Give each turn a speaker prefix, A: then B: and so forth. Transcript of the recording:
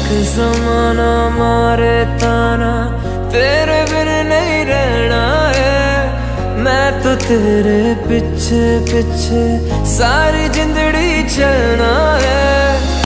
A: जमाना मारे ताना, तेरे बिन नहीं रहना है। मैं तो तेरे पीछे पीछे सारी जिंदड़ी चलना